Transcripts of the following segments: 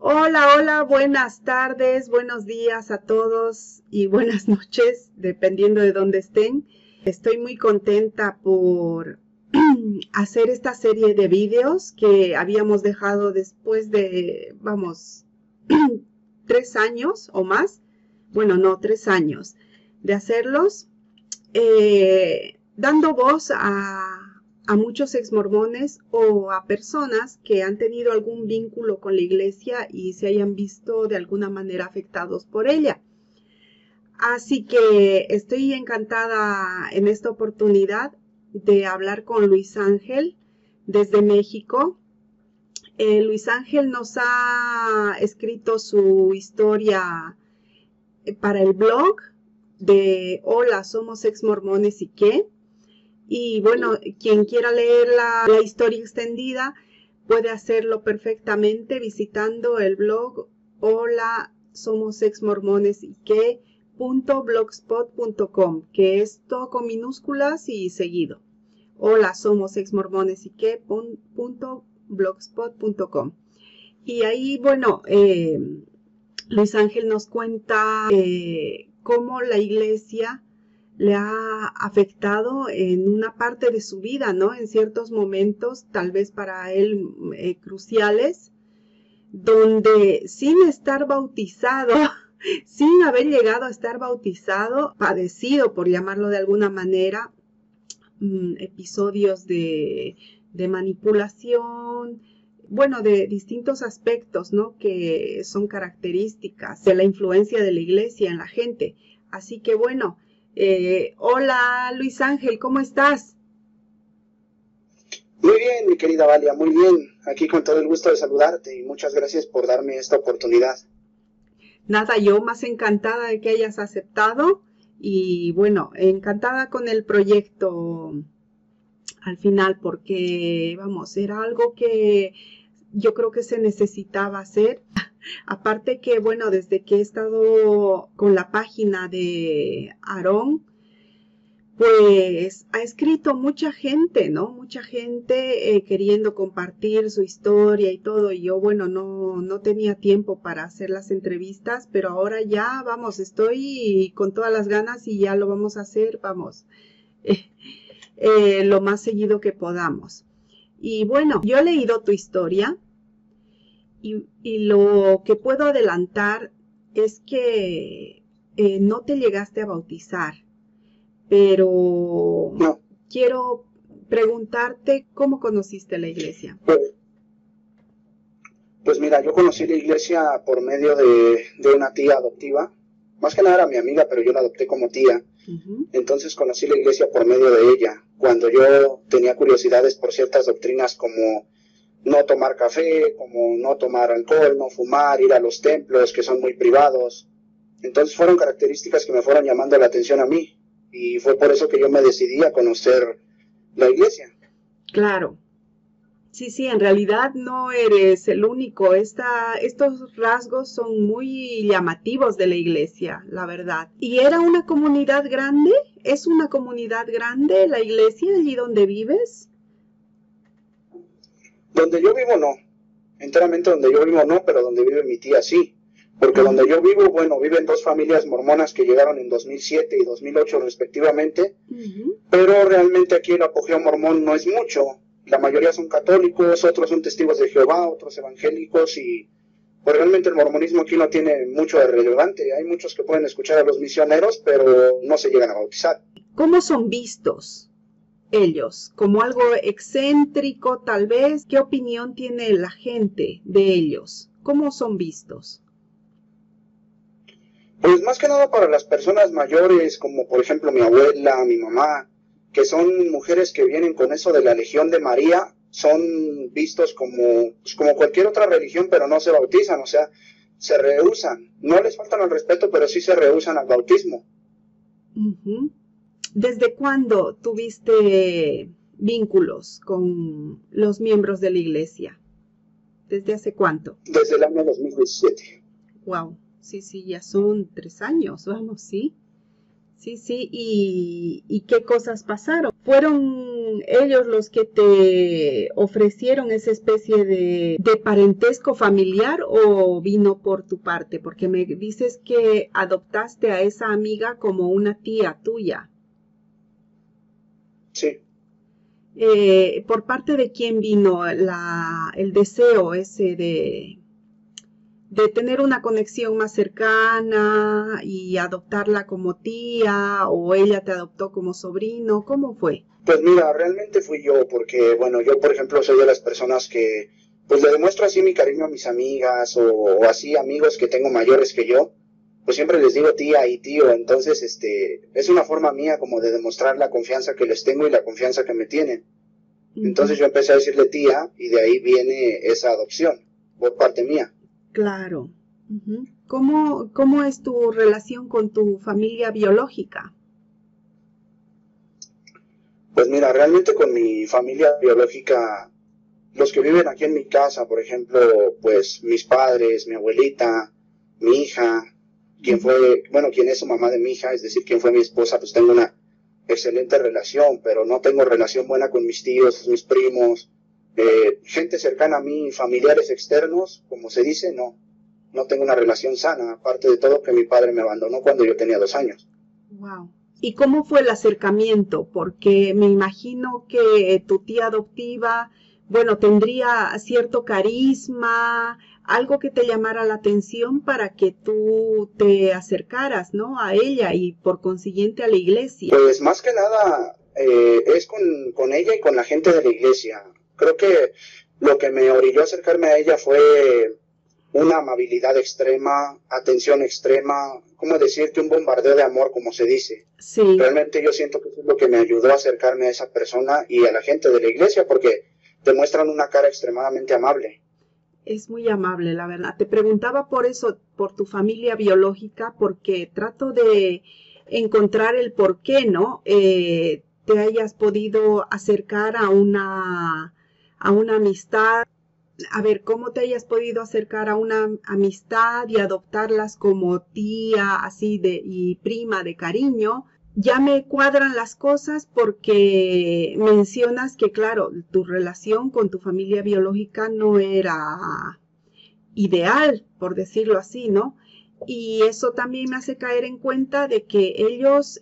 Hola, hola, buenas tardes, buenos días a todos y buenas noches, dependiendo de dónde estén. Estoy muy contenta por hacer esta serie de vídeos que habíamos dejado después de, 3 años o más. Bueno, no, 3 años de hacerlos, dando voz a muchos exmormones o a personas que han tenido algún vínculo con la iglesia y se hayan visto de alguna manera afectados por ella. Así que estoy encantada en esta oportunidad de hablar con Luis Ángel desde México. Luis Ángel nos ha escrito su historia para el blog de Hola, somos exmormones y qué. Y bueno, quien quiera leer la historia extendida puede hacerlo perfectamente visitando el blog Hola, somos exmormones y qué .blogspot.com, que es todo con minúsculas y seguido. Hola, somos exmormones y qué .blogspot.com. Y ahí, bueno, Luis Ángel nos cuenta cómo la iglesia le ha afectado en una parte de su vida, ¿no? En ciertos momentos, tal vez para él cruciales, donde sin estar bautizado, sin haber llegado a estar bautizado, padecido, por llamarlo de alguna manera, episodios de manipulación, bueno, de distintos aspectos, ¿no? Que son características de la influencia de la iglesia en la gente. Así que bueno, hola Luis Ángel, ¿cómo estás? Muy bien, mi querida Valia, muy bien. Aquí con todo el gusto de saludarte y muchas gracias por darme esta oportunidad. Nada, yo más encantada de que hayas aceptado y bueno, encantada con el proyecto al final porque, vamos, era algo que yo creo que se necesitaba hacer. Aparte que, bueno, desde que he estado con la página de Aarón, pues ha escrito mucha gente, ¿no? Mucha gente queriendo compartir su historia y todo. Y yo, bueno, no tenía tiempo para hacer las entrevistas, pero ahora ya, vamos, estoy con todas las ganas y ya lo vamos a hacer, vamos, lo más seguido que podamos. Y bueno, yo he leído tu historia y lo que puedo adelantar es que no te llegaste a bautizar, pero No, quiero preguntarte cómo conociste la iglesia. pues mira, yo conocí la iglesia por medio de una tía adoptiva. Más que nada era mi amiga, pero yo la adopté como tía. Entonces conocí la iglesia por medio de ella. Cuando yo tenía curiosidades por ciertas doctrinas como no tomar café, como no tomar alcohol, no fumar, ir a los templos que son muy privados. Entonces fueron características que me fueron llamando la atención a mí. Y fue por eso que yo me decidí a conocer la iglesia. Claro. Sí, en realidad no eres el único. Estos rasgos son muy llamativos de la iglesia, la verdad. ¿Y era una comunidad grande? ¿Es una comunidad grande la iglesia allí donde vives? Donde yo vivo no, enteramente donde yo vivo no, pero donde vive mi tía sí. Porque donde yo vivo, bueno, viven dos familias mormonas que llegaron en 2007 y 2008 respectivamente, pero realmente aquí el apogeo mormón no es mucho. La mayoría son católicos, otros son testigos de Jehová, otros evangélicos y pues realmente el mormonismo aquí no tiene mucho de relevante. Hay muchos que pueden escuchar a los misioneros, pero no se llegan a bautizar. ¿Cómo son vistos ellos? ¿Como algo excéntrico tal vez? ¿Qué opinión tiene la gente de ellos? ¿Cómo son vistos? Pues más que nada para las personas mayores, como por ejemplo mi abuela, mi mamá, que son mujeres que vienen con eso de la Legión de María, son vistos como, pues como cualquier otra religión, pero no se bautizan, o sea, se rehúsan. No les faltan al respeto, pero sí se rehúsan al bautismo. ¿Desde cuándo tuviste vínculos con los miembros de la iglesia? ¿Desde hace cuánto? Desde el año 2017. Wow, sí, ya son 3 años, vamos, sí. Sí, ¿y qué cosas pasaron? ¿Fueron ellos los que te ofrecieron esa especie de parentesco familiar o vino por tu parte? Porque me dices que adoptaste a esa amiga como una tía tuya. Sí. ¿Por parte de quién vino el deseo ese de tener una conexión más cercana y adoptarla como tía, o ella te adoptó como sobrino? ¿Cómo fue? Pues mira, realmente fui yo, porque bueno, yo por ejemplo soy de las personas que pues le demuestro así mi cariño a mis amigas o así amigos que tengo mayores que yo, pues siempre les digo tía y tío. Entonces es una forma mía como de demostrar la confianza que les tengo y la confianza que me tienen. Entonces yo empecé a decirle tía y de ahí viene esa adopción por parte mía. Claro. ¿Cómo es tu relación con tu familia biológica? Pues mira, realmente con mi familia biológica, los que viven aquí en mi casa, por ejemplo, pues mis padres, mi abuelita, mi hija, quien es su mamá de mi hija, es decir, quien fue mi esposa, pues tengo una excelente relación, pero no tengo relación buena con mis tíos, mis primos, gente cercana a mí, familiares externos, como se dice, no tengo una relación sana, aparte de todo que mi padre me abandonó cuando yo tenía 2 años. Wow. ¿Y cómo fue el acercamiento? Porque me imagino que tu tía adoptiva, bueno, tendría cierto carisma, algo que te llamara la atención para que tú te acercaras, ¿no? A ella y por consiguiente a la iglesia. Pues más que nada es con ella y con la gente de la iglesia. Creo que lo que me orilló a acercarme a ella fue una amabilidad extrema, atención extrema, ¿cómo decirte? Un bombardeo de amor, como se dice. Sí. Realmente yo siento que eso es lo que me ayudó a acercarme a esa persona y a la gente de la iglesia, porque te muestran una cara extremadamente amable. Es muy amable, la verdad. Te preguntaba por eso, por tu familia biológica, porque trato de encontrar el por qué, ¿no? Te hayas podido acercar a una amistad. A ver, ¿cómo te hayas podido acercar a una amistad y adoptarlas como tía, así y prima de cariño? Ya me cuadran las cosas porque mencionas que, claro, tu relación con tu familia biológica no era ideal, por decirlo así, ¿no? Y eso también me hace caer en cuenta de que ellos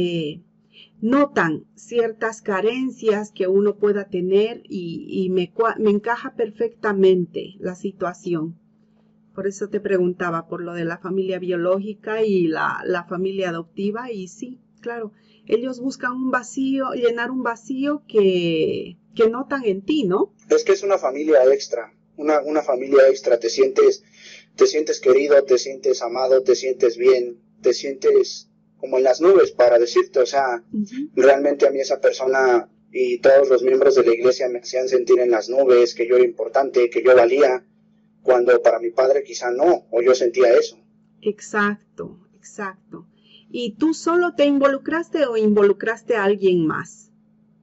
notan ciertas carencias que uno pueda tener y me encaja perfectamente la situación. Por eso te preguntaba por lo de la familia biológica y la familia adoptiva, y sí, claro, ellos buscan un vacío, llenar un vacío que notan en ti, ¿no? Es que es una familia extra, una familia extra, te sientes querido, te sientes amado, te sientes bien, te sientes como en las nubes, para decirte, o sea, realmente a mí esa persona y todos los miembros de la iglesia me hacían sentir en las nubes, que yo era importante, que yo valía, cuando para mi padre quizá no, o yo sentía eso. Exacto, exacto. ¿Y tú solo te involucraste o involucraste a alguien más?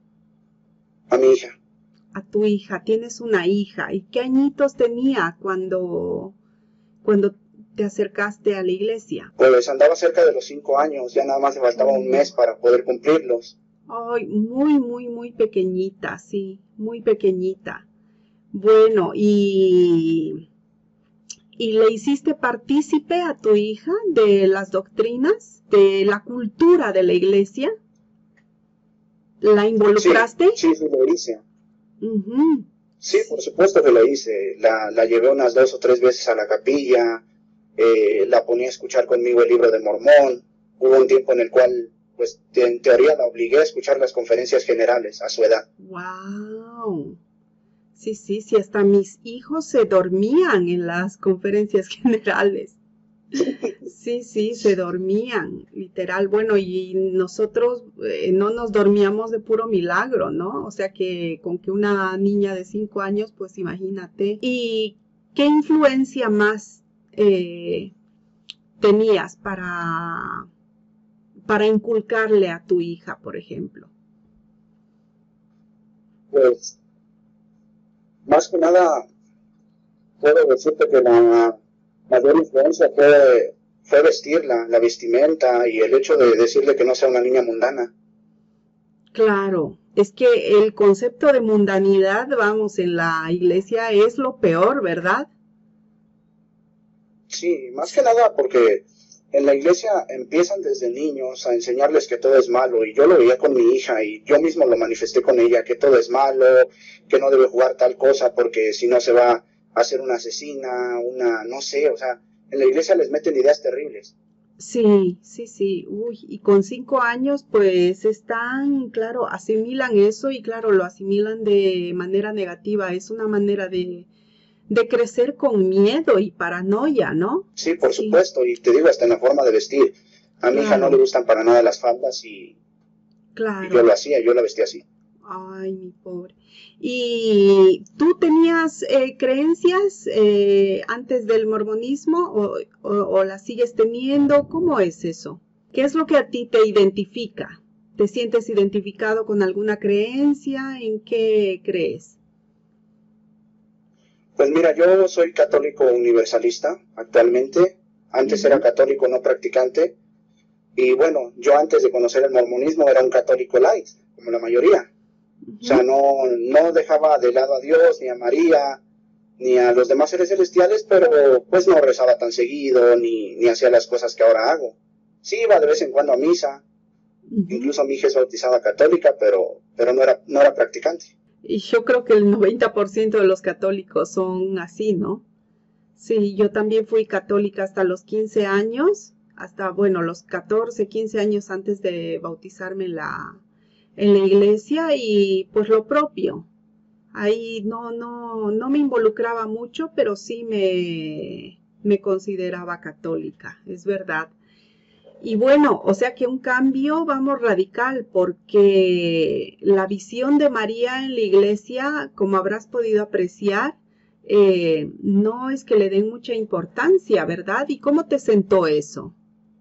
A mi hija. A tu hija, tienes una hija. ¿Y qué añitos tenía cuando te acercaste a la iglesia? Pues andaba cerca de los 5 años, ya nada más le faltaba un mes para poder cumplirlos. Ay, muy pequeñita, sí, muy pequeñita. Bueno, ¿y le hiciste partícipe a tu hija de las doctrinas, de la cultura de la iglesia? ¿La involucraste? Sí, lo hice. Sí, por supuesto que lo hice. La llevé unas 2 o 3 veces a la capilla, la ponía a escuchar conmigo el libro de Mormón. Hubo un tiempo en el cual, pues, en teoría la obligué a escuchar las conferencias generales a su edad. ¡Wow! Sí, hasta mis hijos se dormían en las conferencias generales. Sí, se dormían, literal. Bueno, y nosotros no nos dormíamos de puro milagro, ¿no? O sea que con que una niña de 5 años, pues imagínate. ¿Y qué influencia más tenías para inculcarle a tu hija, por ejemplo? Pues, más que nada, puedo decirte que la mayor influencia fue vestirla, la vestimenta y el hecho de decirle que no sea una niña mundana. Claro, es que el concepto de mundanidad, vamos, en la iglesia es lo peor, ¿verdad? Sí, más que nada porque en la iglesia empiezan desde niños a enseñarles que todo es malo y yo lo veía con mi hija y yo mismo lo manifesté con ella, que todo es malo, que no debe jugar tal cosa porque si no se va a hacer una asesina, no sé, o sea, en la iglesia les meten ideas terribles. Sí, sí, sí. Uy, y con 5 años, pues están, claro, asimilan eso y claro, lo asimilan de manera negativa. Es una manera de crecer con miedo y paranoia, ¿no? Sí, por Sí, supuesto, y te digo, hasta en la forma de vestir. A mi hija no le claro, gustan para nada las faldas y yo claro. lo hacía, yo la vestía así. Ay, mi pobre. ¿Y tú tenías creencias antes del mormonismo o las sigues teniendo? ¿Cómo es eso? ¿Qué es lo que a ti te identifica? ¿Te sientes identificado con alguna creencia? ¿En qué crees? Pues mira, yo soy católico universalista actualmente. Antes era Ujú, católico no practicante. Y bueno, yo antes de conocer el mormonismo era un católico light, como la mayoría. O sea, ujú. no dejaba de lado a Dios, ni a María, ni a los demás seres celestiales, pero pues no rezaba tan seguido, ni hacía las cosas que ahora hago. Sí, iba de vez en cuando a misa, Ujú. incluso mi hija es bautizada católica, pero no era practicante. Y yo creo que el 90% de los católicos son así, ¿no? Sí, yo también fui católica hasta los 15 años, hasta, bueno, los 14, 15 años antes de bautizarme en la iglesia y pues lo propio. Ahí no me involucraba mucho, pero sí me consideraba católica, es verdad. Y bueno, o sea que un cambio, vamos, radical, porque la visión de María en la iglesia, como habrás podido apreciar, no es que le den mucha importancia, ¿verdad? ¿Y cómo te sentó eso?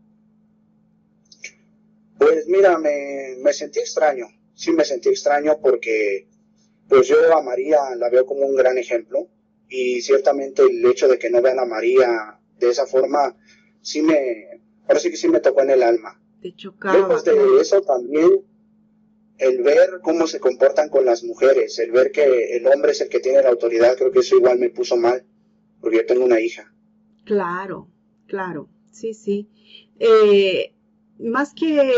Pues mira, me sentí extraño, sí me sentí extraño porque pues yo a María la veo como un gran ejemplo y ciertamente el hecho de que no vean a María de esa forma, ahora sí que sí me tocó en el alma. Te Lejos chocaba, de claro. eso también el ver cómo se comportan con las mujeres, el ver que el hombre es el que tiene la autoridad, creo que eso igual me puso mal, porque yo tengo una hija. Claro, claro, sí, sí. Eh, más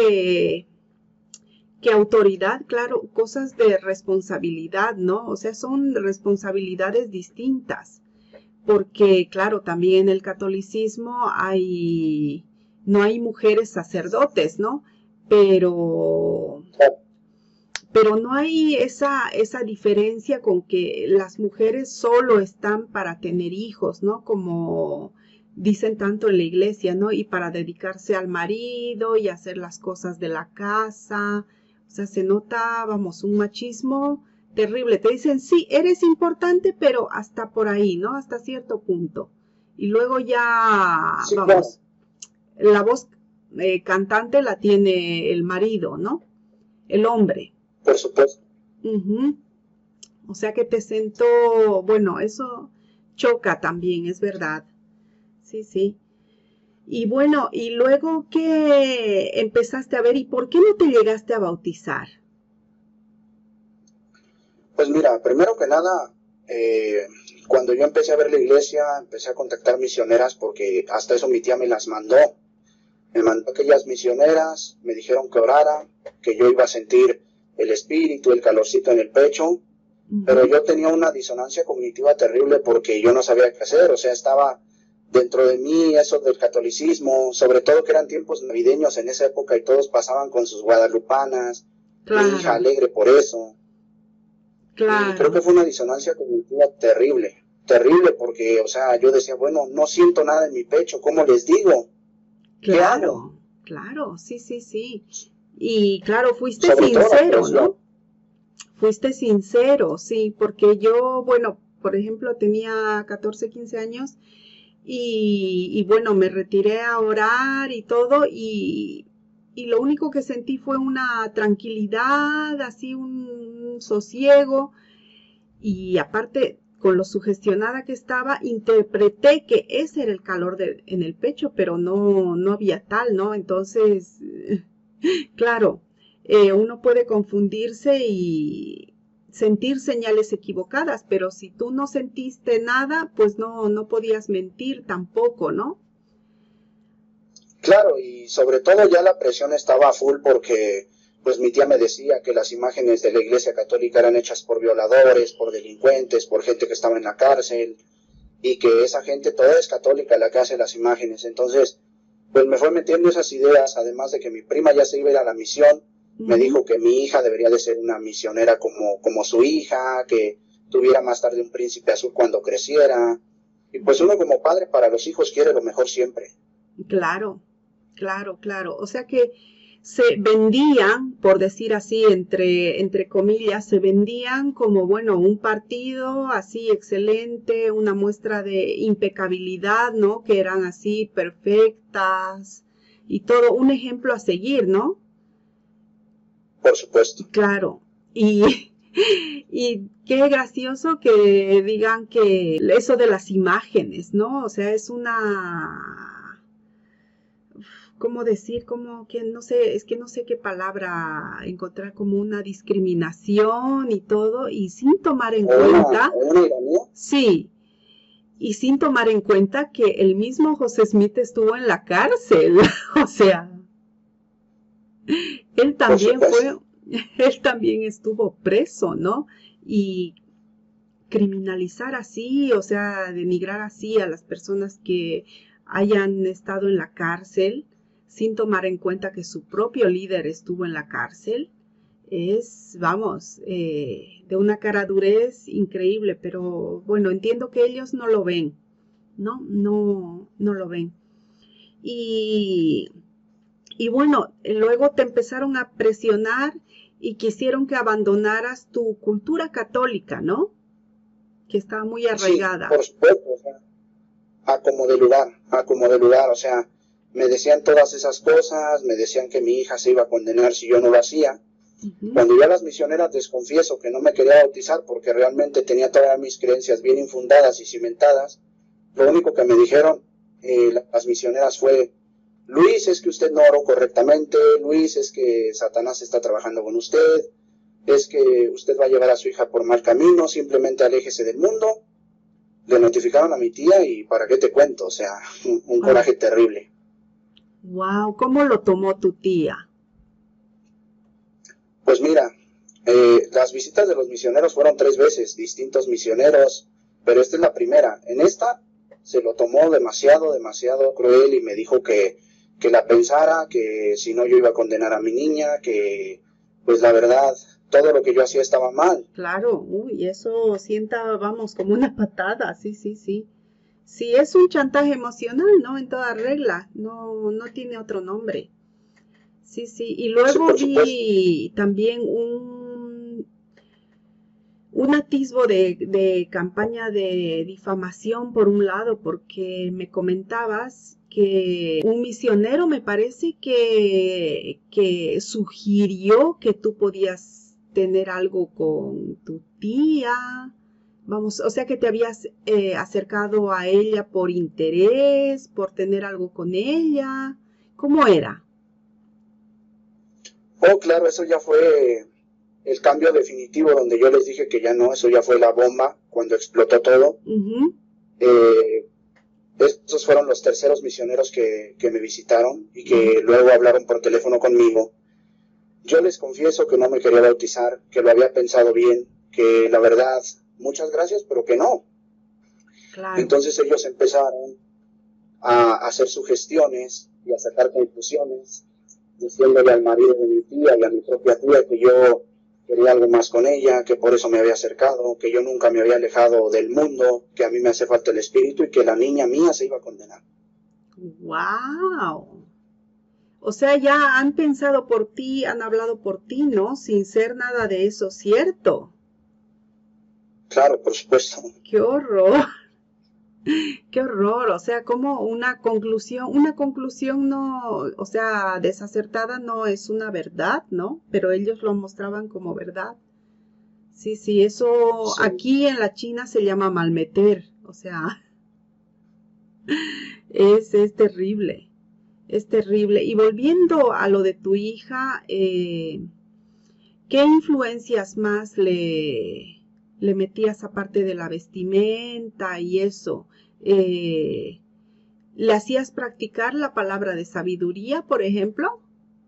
que autoridad, claro, cosas de responsabilidad, ¿no? O sea, son responsabilidades distintas, porque, claro, también en el catolicismo no hay mujeres sacerdotes, ¿no? Pero, pero no hay esa diferencia con que las mujeres solo están para tener hijos, ¿no? Como dicen tanto en la iglesia, ¿no? Y para dedicarse al marido y hacer las cosas de la casa. O sea, se nota, vamos, un machismo terrible. Te dicen, sí, eres importante, pero hasta por ahí, ¿no? Hasta cierto punto. Y luego ya, Sí, claro, vamos, la voz cantante la tiene el marido, ¿no? El hombre. por supuesto. Ujú. O sea que te sentó, bueno, eso choca también, es verdad. Sí, sí. Y bueno, y luego que empezaste a ver, ¿y por qué no te llegaste a bautizar? Pues mira, primero que nada, eh, cuando yo empecé a ver la iglesia, empecé a contactar misioneras porque hasta eso mi tía me las mandó. Me mandó aquellas misioneras, me dijeron que orara, que yo iba a sentir el espíritu, el calorcito en el pecho, pero Ujú. yo tenía una disonancia cognitiva terrible porque yo no sabía qué hacer, o sea, estaba dentro de mí eso del catolicismo, sobre todo que eran tiempos navideños en esa época y todos pasaban con sus guadalupanas, mi hija Claro, alegre por eso, y creo que claro, fue una disonancia cognitiva terrible, terrible porque, o sea, yo decía, bueno, no siento nada en mi pecho, ¿cómo les digo? ¿Qué hago? claro, claro, sí, sí, sí. Y claro, fuiste Sobre todo la sincero, depresión. ¿no? Fuiste sincero, sí, porque yo, bueno, por ejemplo, tenía 14, 15 años y bueno, me retiré a orar y todo y lo único que sentí fue una tranquilidad, así un sosiego y aparte con lo sugestionada que estaba, interpreté que ese era el calor en el pecho, pero no había tal, ¿no? Entonces, claro, uno puede confundirse y sentir señales equivocadas, pero si tú no sentiste nada, pues no podías mentir tampoco, ¿no? Claro, y sobre todo ya la presión estaba a full porque pues mi tía me decía que las imágenes de la Iglesia Católica eran hechas por violadores, por delincuentes, por gente que estaba en la cárcel, y que esa gente toda es católica la que hace las imágenes. Entonces, pues me fue metiendo esas ideas, además de que mi prima ya se iba a ir a la misión, me dijo que mi hija debería de ser una misionera como su hija, que tuviera más tarde un príncipe azul cuando creciera. Y pues uno como padre para los hijos quiere lo mejor siempre. Claro, claro. O sea que se vendían, por decir así, entre comillas, se vendían como, bueno, un partido así excelente, una muestra de impecabilidad, ¿no? Que eran así perfectas y todo, un ejemplo a seguir, ¿no? Por supuesto. Claro. Y qué gracioso que digan que eso de las imágenes, ¿no? O sea, es una, ¿cómo decir? Como que no sé, es que no sé qué palabra encontrar, como una discriminación y todo, y sin tomar en cuenta, sí, y sin tomar en cuenta que el mismo José Smith estuvo en la cárcel, o sea, él también él también estuvo preso, ¿no? Y criminalizar así, o sea, denigrar así a las personas que hayan estado en la cárcel sin tomar en cuenta que su propio líder estuvo en la cárcel, es, vamos, de una caradurez increíble, pero bueno, entiendo que ellos no lo ven, ¿no? No lo ven. Y, y bueno, luego te empezaron a presionar y quisieron que abandonaras tu cultura católica, ¿no? Que estaba muy arraigada. Sí, por supuesto, o sea, a como de lugar, o sea, me decían todas esas cosas, me decían que mi hija se iba a condenar si yo no lo hacía. Cuando yo a las misioneras les confieso que no me quería bautizar porque realmente tenía todas mis creencias bien infundadas y cimentadas, lo único que me dijeron las misioneras fue: Luis, es que usted no oró correctamente, Luis, es que Satanás está trabajando con usted, es que usted va a llevar a su hija por mal camino, simplemente aléjese del mundo. Le notificaron a mi tía y para qué te cuento, o sea, un coraje terrible. Wow, ¿cómo lo tomó tu tía? Pues mira, las visitas de los misioneros fueron 3 veces, distintos misioneros, pero esta es la primera. En esta se lo tomó demasiado cruel y me dijo que la pensara, que si no yo iba a condenar a mi niña, que pues la verdad todo lo que yo hacía estaba mal. Claro, uy, eso sienta, vamos, como una patada, sí. Sí, es un chantaje emocional, ¿no? En toda regla, no tiene otro nombre. Sí, y luego vi también un atisbo de campaña de difamación por un lado, porque me comentabas que un misionero me parece que sugirió que tú podías tener algo con tu tía, vamos, o sea que te habías acercado a ella por interés, por tener algo con ella, ¿cómo era? Oh, claro, eso ya fue el cambio definitivo donde yo les dije que ya no, eso ya fue la bomba cuando explotó todo. Estos fueron los terceros misioneros que me visitaron y que luego hablaron por teléfono conmigo. Yo les confieso que no me quería bautizar, que lo había pensado bien, que la verdad, muchas gracias, pero que no. Claro. Entonces ellos empezaron a hacer sugestiones y a sacar conclusiones, diciéndole al marido de mi tía y a mi propia tía que yo quería algo más con ella, que por eso me había acercado, que yo nunca me había alejado del mundo, que a mí me hace falta el espíritu y que la niña mía se iba a condenar. ¡Wow! O sea, ya han pensado por ti, han hablado por ti, ¿no? Sin ser nada de eso cierto. Claro, por supuesto. ¡Qué horror! ¡Qué horror! O sea, como una conclusión no, o sea, desacertada no es una verdad, ¿no? Pero ellos lo mostraban como verdad. Sí, eso sí. Aquí en la China se llama malmeter, o sea, es terrible. es terrible. Y volviendo a lo de tu hija, ¿qué influencias más le metías aparte de la vestimenta y eso? ¿Le hacías practicar la palabra de sabiduría, por ejemplo?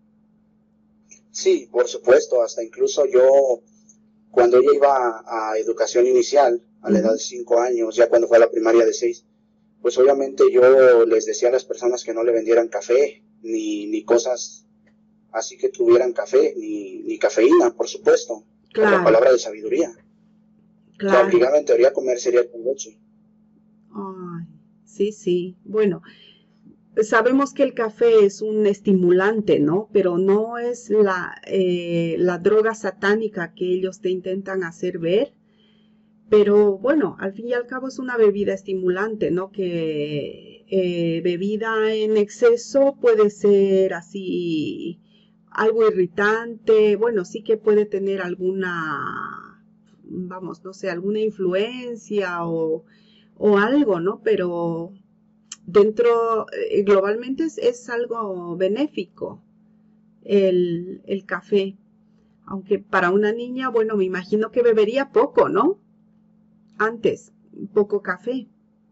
Sí, por supuesto, hasta incluso yo, cuando ella iba a educación inicial, a la edad de 5 años, ya cuando fue a la primaria de 6, pues obviamente yo les decía a las personas que no le vendieran café, ni cosas así que tuvieran café, ni cafeína, por supuesto, por la palabra de sabiduría. La obligaba en teoría a comer cereal con leche. Ay, sí, bueno. Sabemos que el café es un estimulante, ¿no? Pero no es la droga satánica que ellos te intentan hacer ver. Pero bueno, al fin y al cabo es una bebida estimulante, ¿no? Que bebida en exceso puede ser así algo irritante. Bueno, sí que puede tener alguna, vamos, no sé, alguna influencia o algo, ¿no? Pero dentro, globalmente es algo benéfico el café. Aunque para una niña, bueno, me imagino que bebería poco, ¿no? Antes, poco café.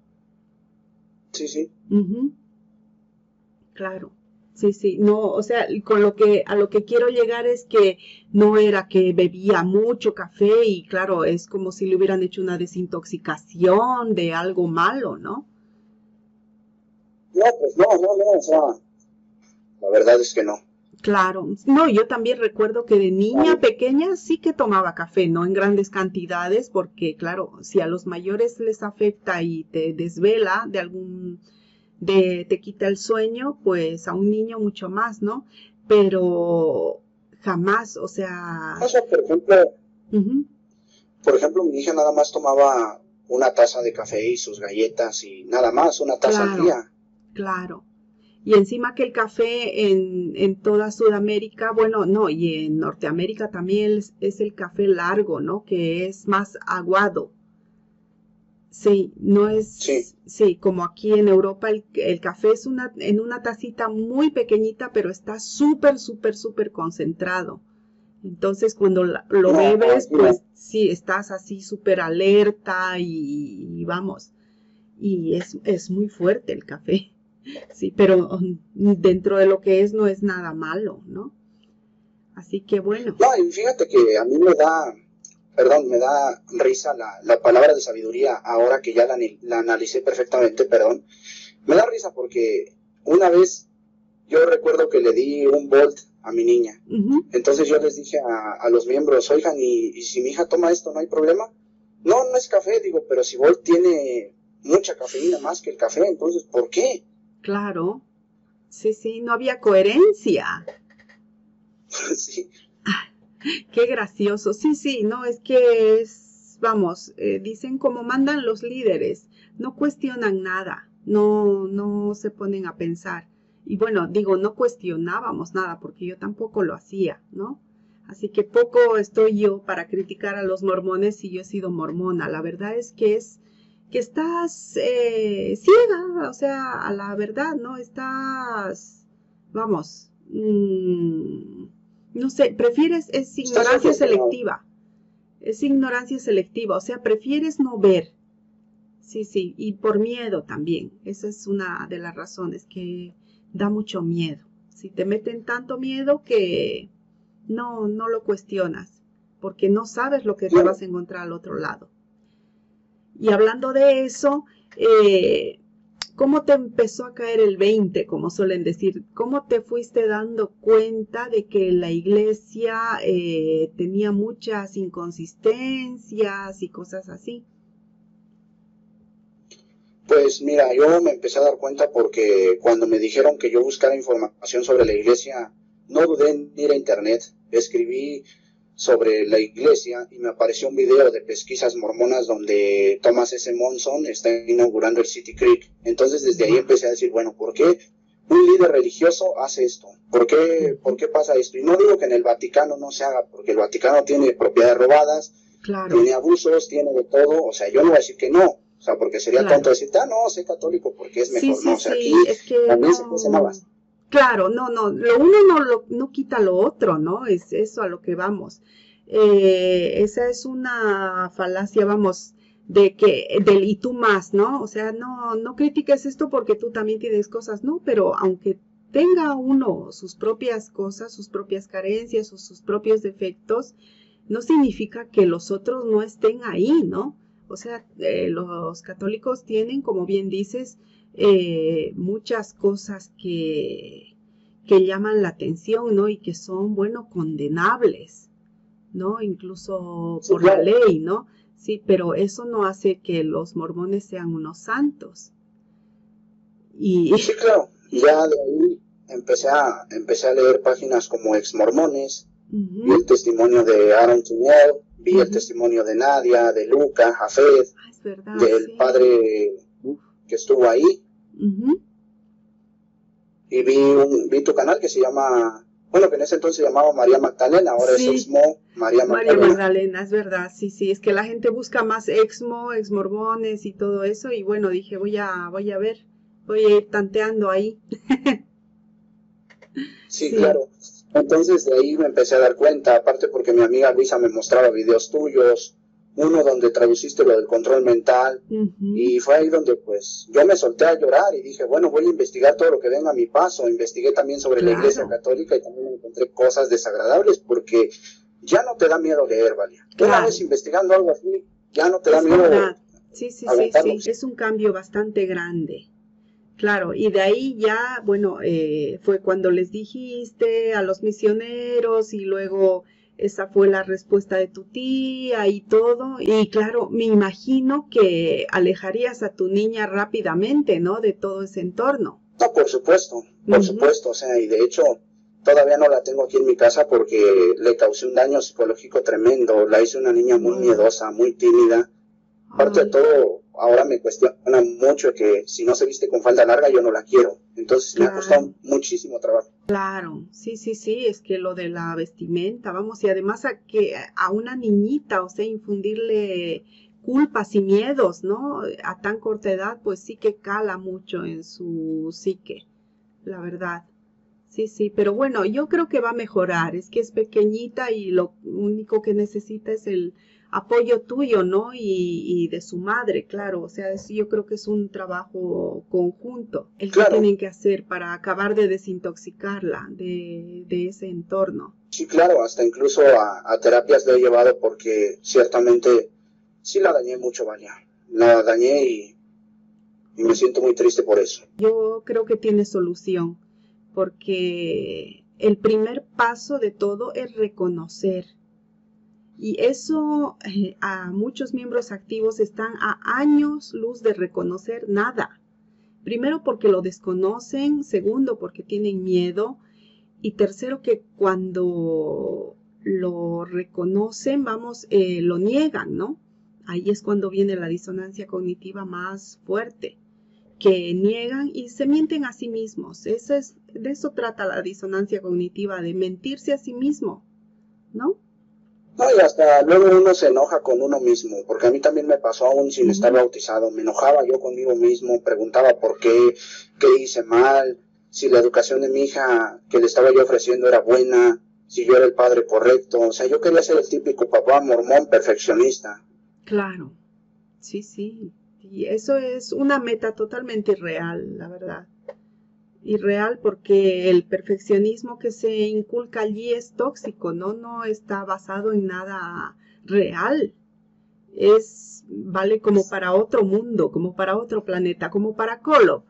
Sí. Claro. Sí. No, o sea, a lo que quiero llegar es que no era que bebía mucho café y claro, es como si le hubieran hecho una desintoxicación de algo malo, ¿no? No, pues no, o sea, la verdad es que no. Claro, no, yo también recuerdo que de niña pequeña sí que tomaba café, no en grandes cantidades, porque claro, si a los mayores les afecta y te desvela te quita el sueño, pues a un niño mucho más, ¿no? Pero jamás, o sea... O sea, por ejemplo, mi hija nada más tomaba una taza de café y sus galletas y nada más, una taza al día. Claro. Y encima que el café en toda Sudamérica, bueno, no, y en Norteamérica también es el café largo, ¿no? Que es más aguado. Sí, no es, sí, como aquí en Europa el café es en una tacita muy pequeñita, pero está súper concentrado. Entonces cuando lo bebes, pues sí, estás así súper alerta y vamos, y es muy fuerte el café. Sí, pero dentro de lo que es no es nada malo, ¿no? Así que bueno. No, y fíjate que a mí me da risa la palabra de sabiduría, ahora que ya la analicé perfectamente, me da risa porque una vez yo recuerdo que le di un Volt a mi niña, entonces yo les dije a los miembros, oigan, ¿y si mi hija toma esto no hay problema? No es café, digo, pero si Volt tiene mucha cafeína más que el café, entonces, ¿por qué? Claro, sí, no había coherencia. Sí. Qué gracioso. Sí, no, es que vamos, dicen como mandan los líderes, no cuestionan nada, no se ponen a pensar. Y bueno, digo, no cuestionábamos nada porque yo tampoco lo hacía, ¿no? Así que poco estoy yo para criticar a los mormones si yo he sido mormona. La verdad es que estás ciega, o sea, a la verdad, ¿no? Estás, vamos, no sé, prefieres, es ignorancia selectiva. Es ignorancia selectiva, o sea, prefieres no ver. Sí, y por miedo también. Esa es una de las razones que da mucho miedo. Si te meten tanto miedo que no lo cuestionas, porque no sabes lo que te vas a encontrar al otro lado. Y hablando de eso, ¿cómo te empezó a caer el 20, como suelen decir? ¿Cómo te fuiste dando cuenta de que la iglesia tenía muchas inconsistencias y cosas así? Pues mira, yo me empecé a dar cuenta porque cuando me dijeron que yo buscara información sobre la iglesia, no dudé en ir a internet, escribí sobre la iglesia y me apareció un video de pesquisas mormonas donde Thomas S. Monson está inaugurando el City Creek. Entonces desde ahí empecé a decir, bueno, ¿por qué un líder religioso hace esto? ¿Por qué pasa esto? Y no digo que en el Vaticano no se haga, porque el Vaticano tiene propiedades robadas, tiene abusos, tiene de todo, o sea, yo no voy a decir que no, o sea, porque sería tonto decir, no, soy católico porque es mejor, no, o sea, aquí es que también se cuecen habas. Claro, lo uno no quita lo otro, ¿no? Es eso a lo que vamos. Esa es una falacia, vamos, del y tú más, ¿no? O sea, no critiques esto porque tú también tienes cosas, ¿no? Pero aunque tenga uno sus propias cosas, sus propias carencias o sus propios defectos, no significa que los otros no estén ahí, ¿no? O sea, los católicos tienen, como bien dices, muchas cosas que llaman la atención, ¿no? Y que son, bueno, condenables, ¿no? Incluso Sí, por la claro. ley, ¿no? Sí, pero eso no hace que los mormones sean unos santos. Y Sí, claro. Y ya de ahí empecé a leer páginas como Ex Mormones, vi el ujú, testimonio de Aaron Tunnell, vi el ujú. testimonio de Nadia, de Luca, Jafet, Ah, es verdad, del sí. padre Uf, que estuvo ahí, ujú. y vi tu canal que se llama, bueno, que en ese entonces se llamaba María Magdalena, ahora es Sí, Exmo María María Magdalena. Magdalena, es verdad, sí, es que la gente busca más exmormones y todo eso, y bueno, dije, voy a ver, voy a ir tanteando ahí. Sí, Sí, claro. Entonces de ahí me empecé a dar cuenta, aparte porque mi amiga Luisa me mostraba videos tuyos, uno donde traduciste lo del control mental, ujú, y fue ahí donde pues yo me solté a llorar y dije, bueno, voy a investigar todo lo que venga a mi paso. Investigué también sobre la Iglesia claro, Católica y también encontré cosas desagradables porque ya no te da miedo leer, Valia. Una vez claro, investigando algo así, ya no te da es miedo verdad. Sí, aventarlo. sí, es un cambio bastante grande. Claro, y de ahí ya, bueno, fue cuando les dijiste a los misioneros y luego esa fue la respuesta de tu tía y todo. Y claro, me imagino que alejarías a tu niña rápidamente, ¿no? De todo ese entorno. No, por Ujú. supuesto, o sea, y de hecho todavía no la tengo aquí en mi casa porque le causé un daño psicológico tremendo, la hice una niña muy No, miedosa, muy tímida. Aparte de ay, todo, ahora me cuestiona mucho que si no se viste con falda larga yo no la quiero, entonces me ha claro. costado muchísimo trabajo. Claro, sí, es que lo de la vestimenta, vamos, y además a que a una niñita, o sea, infundirle culpas y miedos, ¿no? A tan corta edad, pues sí que cala mucho en su psique, la verdad. Sí, pero bueno, yo creo que va a mejorar, es que es pequeñita y lo único que necesita es el apoyo tuyo, ¿no? Y de su madre, claro, o sea, yo creo que es un trabajo conjunto el que Claro, tienen que hacer para acabar de desintoxicarla de ese entorno. sí, claro, hasta incluso a terapias le he llevado porque ciertamente sí la dañé mucho, vaya, la dañé y me siento muy triste por eso. Yo creo que tiene solución, porque el primer paso de todo es reconocer. Y eso a muchos miembros activos están a años luz de reconocer nada. Primero porque lo desconocen, segundo porque tienen miedo y tercero que cuando lo reconocen, vamos, lo niegan, ¿no? Ahí es cuando viene la disonancia cognitiva más fuerte, que niegan y se mienten a sí mismos. De eso trata la disonancia cognitiva, de mentirse a sí mismo, ¿no? No, y hasta luego uno se enoja con uno mismo, porque a mí también me pasó aún sin estar Ujú. bautizado. Me enojaba yo conmigo mismo, preguntaba por qué hice mal, si la educación de mi hija que le estaba yo ofreciendo era buena, si yo era el padre correcto. O sea, yo quería ser el típico papá mormón perfeccionista. Claro, sí. Y eso es una meta totalmente irreal, la verdad. Irreal porque el perfeccionismo que se inculca allí es tóxico, ¿no? No está basado en nada real. Vale como para otro mundo, como para otro planeta, como para Kolob.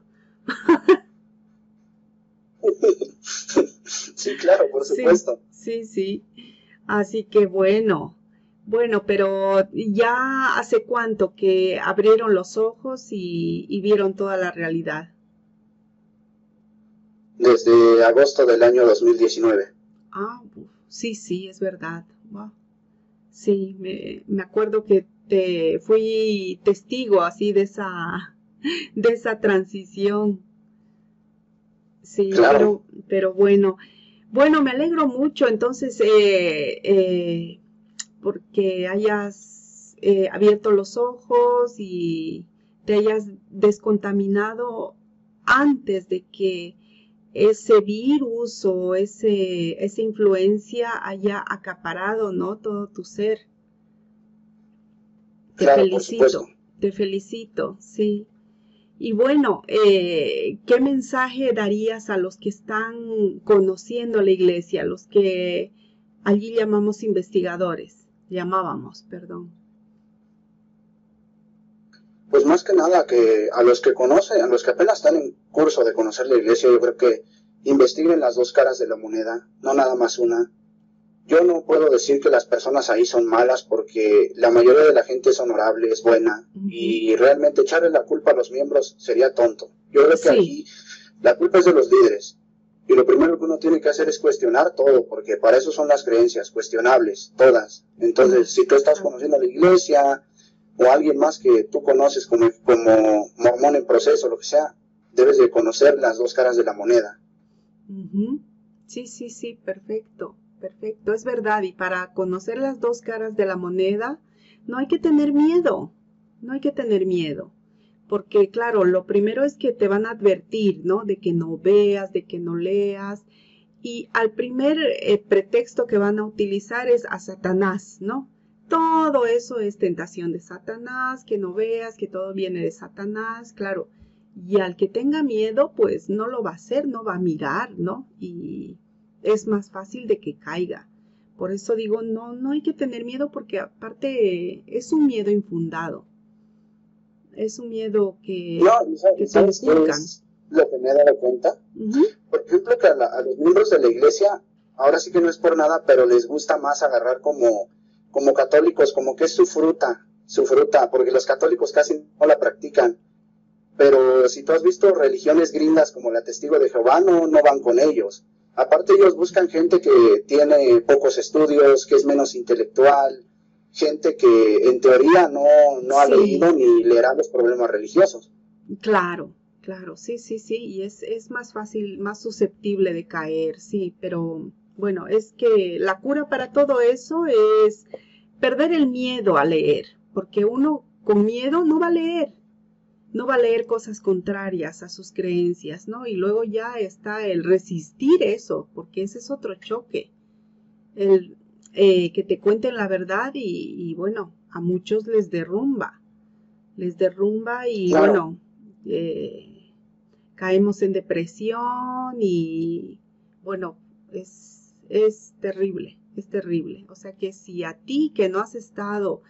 Sí, claro, por Sí, supuesto. sí. Así que bueno, pero ya hace cuánto que abrieron los ojos y vieron toda la realidad. Desde agosto del año 2019. Ah, sí, es verdad. Wow. Sí, me acuerdo que te fui testigo así de esa transición. Sí, Claro. pero bueno, me alegro mucho entonces porque hayas abierto los ojos y te hayas descontaminado antes de que ese virus o esa influencia haya acaparado, ¿no? Todo tu ser. Claro, por supuesto. Te felicito, sí. Y bueno, ¿qué mensaje darías a los que están conociendo la iglesia, a los que allí llamamos investigadores? Llamábamos, perdón. Pues más que nada que a los que conocen, a los que apenas están en curso de conocer la iglesia, yo creo que investiguen las dos caras de la moneda, no nada más una. Yo no puedo decir que las personas ahí son malas porque la mayoría de la gente es honorable, es buena, y realmente echarle la culpa a los miembros sería tonto. Yo creo que aquí la culpa es de los líderes. Y lo primero que uno tiene que hacer es cuestionar todo, porque para eso son las creencias, cuestionables, todas. Entonces, si tú estás conociendo la iglesia o alguien más que tú conoces como mormón en proceso, lo que sea, debes de conocer las dos caras de la moneda. Sí, perfecto, perfecto, es verdad. Y para conocer las dos caras de la moneda, no hay que tener miedo, no hay que tener miedo. Porque claro, lo primero es que te van a advertir, ¿no? De que no veas, de que no leas. Y al primer pretexto que van a utilizar es a Satanás, ¿no? Todo eso es tentación de Satanás, que no veas, que todo viene de Satanás, claro. Y al que tenga miedo, pues no lo va a hacer, no va a mirar, ¿no? Y es más fácil de que caiga. Por eso digo, no hay que tener miedo porque aparte es un miedo infundado. Es un miedo que te inculcan. Es lo que me he dado cuenta. Por ejemplo, que a los miembros de la iglesia, ahora sí que no es por nada, pero les gusta más agarrar como católicos, como que es su fruta, porque los católicos casi no la practican. Pero si tú has visto religiones gringas como la Testigo de Jehová, no van con ellos. Aparte ellos buscan gente que tiene pocos estudios, que es menos intelectual, gente que en teoría no ha leído ni leerá los problemas religiosos. Claro, sí, y es más fácil, más susceptible de caer, sí, pero bueno, es que la cura para todo eso es perder el miedo a leer, porque uno con miedo no va a leer cosas contrarias a sus creencias, ¿no? Y luego ya está el resistir eso, porque ese es otro choque, el que te cuenten la verdad y bueno, a muchos les derrumba y bueno, caemos en depresión y bueno, es terrible, O sea que si a ti que no has estado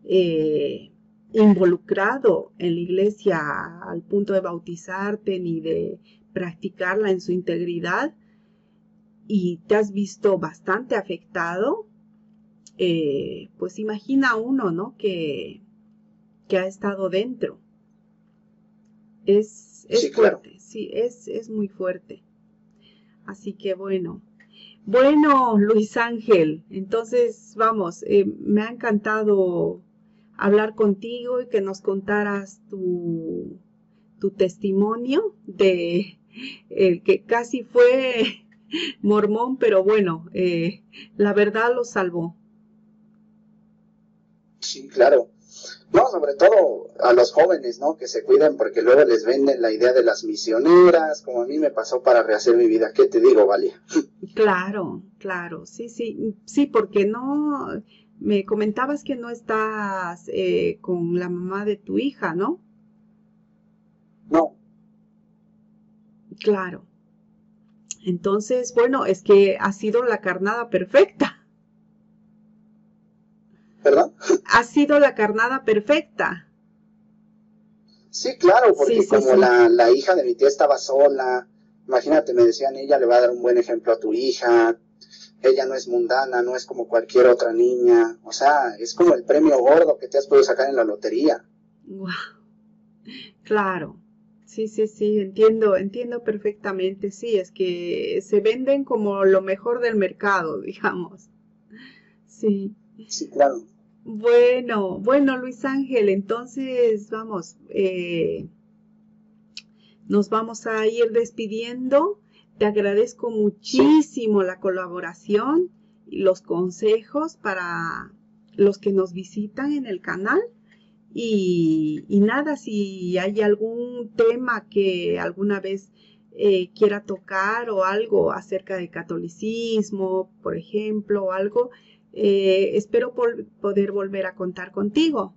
involucrado en la iglesia al punto de bautizarte ni de practicarla en su integridad y te has visto bastante afectado, pues imagina uno, ¿no? Que ha estado dentro. Es sí, fuerte, claro. sí, es muy fuerte. Así que bueno, Luis Ángel, entonces vamos, me ha encantado hablar contigo y que nos contaras tu testimonio de el que casi fue mormón, pero bueno, la verdad lo salvó. Sí, claro. No, sobre todo a los jóvenes, ¿no? Que se cuiden porque luego les venden la idea de las misioneras, como a mí me pasó para rehacer mi vida. ¿Qué te digo, Valia? Claro, sí, porque no, me comentabas que no estás con la mamá de tu hija, ¿no? No. Claro. Entonces, bueno, es que ha sido la carnada perfecta. ¿Perdón? Ha sido la carnada perfecta. Sí, claro, porque como la hija de mi tía estaba sola, imagínate, me decían, ella le va a dar un buen ejemplo a tu hija, ella no es mundana, no es como cualquier otra niña, o sea, es como el premio gordo que te has podido sacar en la lotería. Wow. Claro, sí, entiendo perfectamente, sí, es que se venden como lo mejor del mercado, digamos. Sí. Sí, claro. Bueno, Luis Ángel, entonces vamos, nos vamos a ir despidiendo. Te agradezco muchísimo la colaboración y los consejos para los que nos visitan en el canal. Y nada, si hay algún tema que alguna vez quiera tocar o algo acerca de catolicismo, por ejemplo, o algo, espero poder volver a contar contigo.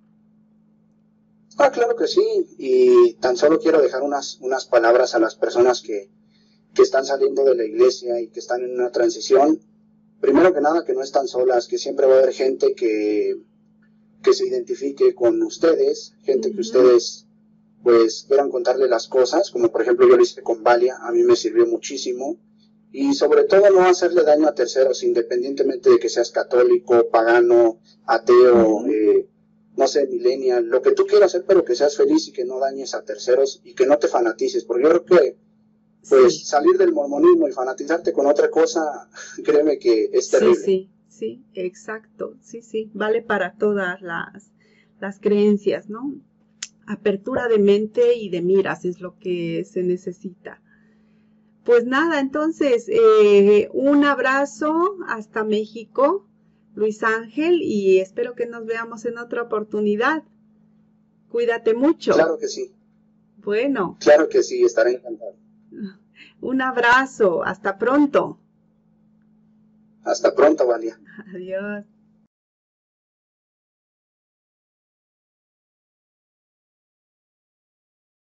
Claro que sí, y tan solo quiero dejar unas palabras a las personas que están saliendo de la iglesia y que están en una transición. Primero que nada, que no están solas, que siempre va a haber gente que se identifique con ustedes, gente que ustedes pues quieran contarle las cosas, como por ejemplo yo lo hice con Valia, a mí me sirvió muchísimo, y sobre todo no hacerle daño a terceros, independientemente de que seas católico, pagano, ateo, no sé, millennial, lo que tú quieras hacer, pero que seas feliz y que no dañes a terceros y que no te fanatices, porque yo creo que pues salir del mormonismo y fanatizarte con otra cosa, créeme que es terrible. Sí, exacto, sí, vale para todas las creencias, ¿no? Apertura de mente y de miras es lo que se necesita. Pues nada, entonces, un abrazo hasta México, Luis Ángel, y espero que nos veamos en otra oportunidad. Cuídate mucho. Claro que sí. Bueno. Claro que sí, estaré encantado. Un abrazo, hasta pronto. Hasta pronto, Valia. Adiós.